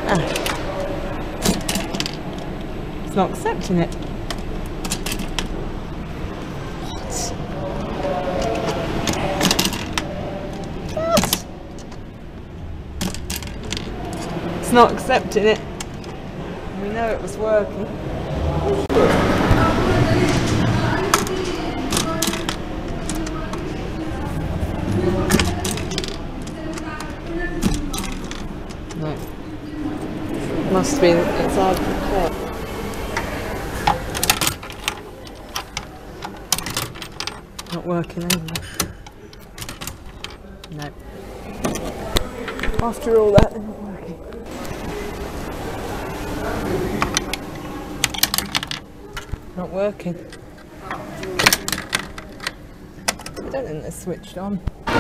Ah. It's not accepting it. What? It's not accepting it. We know it was working. No. Must be, it's hard to tell. Not working anyway. No. After all that, they're not working. Not working. I don't think they're switched on.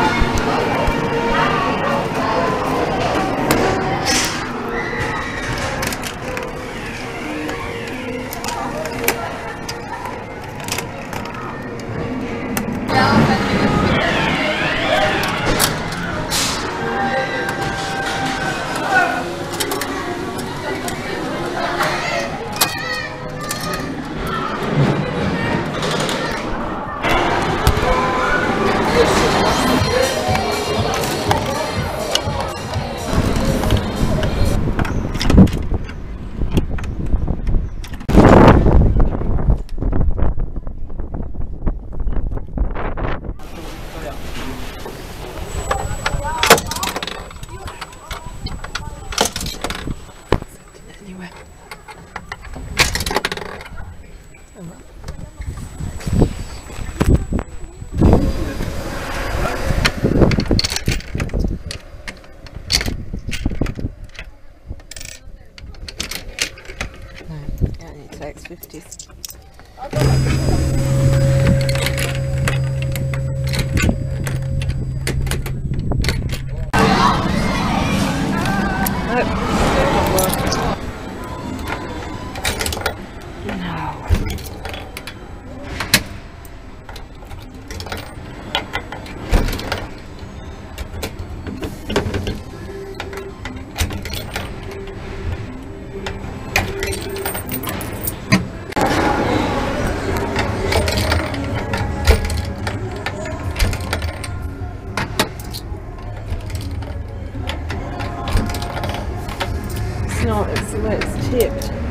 Anyway. No, it only takes 50s. Nope, still not working. No. It's not, it's the way it's tipped.